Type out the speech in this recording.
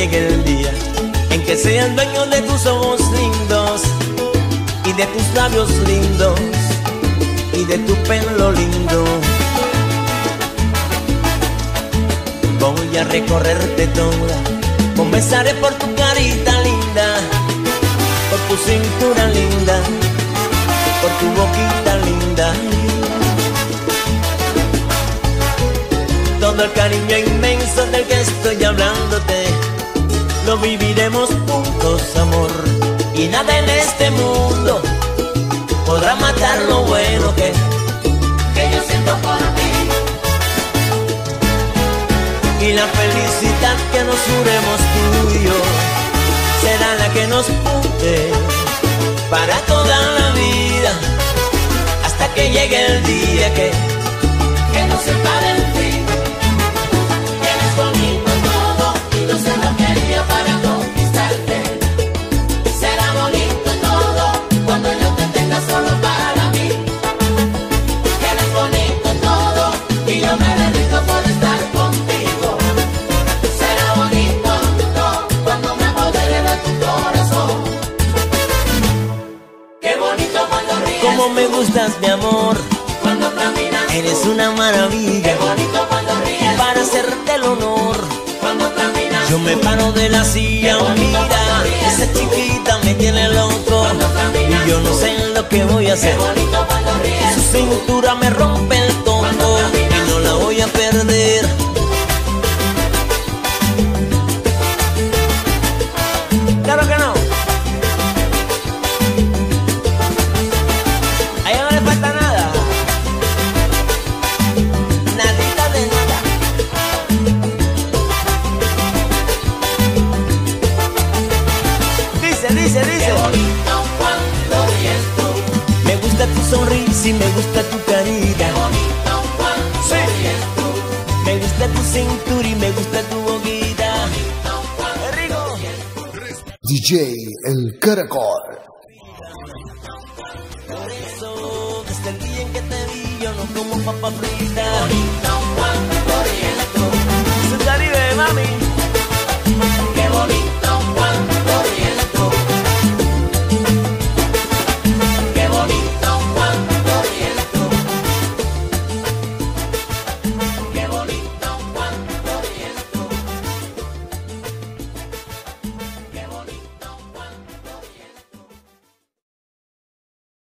llegue el día en que sea el dueño de tus ojos lindos y de tus labios lindos y de tu pelo lindo. Voy a recorrerte toda, comenzaré por tu carita linda, por tu cintura linda, por tu boquita linda. Todo el cariño inmenso del que estoy hablándote lo viviremos juntos, amor, y nada en este mundo podrá matar lo bueno que yo siento por ti. Y la felicidad que nos juremos tú y yo será la que nos junte para toda la vida, hasta que llegue el día que nos separe el fin. Tienes conmigo todo y yo se lo quería para conquistarte. Será bonito todo cuando yo te tenga solo para mí. Tienes bonito todo y yo me derrito por estar contigo. Será bonito todo cuando me apodere de tu corazón. Qué bonito cuando ríes. Como me gustas, mi amor, cuando caminas. Eres una maravilla. Qué bonito cuando ríes. Para hacerte el honor, cuando caminas. Yo me paro de la silla, mira, esa chiquita me tiene loco y yo no sé lo que voy a hacer. Qué bonito cuando ríes. Su cintura me rompe el tonto y no la voy a perder. Claro que no. A ella no le falta nada. Nadita de nada. Dice. Qué bonito cuando ríes tú. Me gusta tu sonrisa y me gusta tu carita. Qué bonito cuando ríes tú. Me gusta tu cintura y me gusta tu boquita. Qué rico. DJ El Caracol. Por eso, desde el día en que te vi, yo no como papa frita.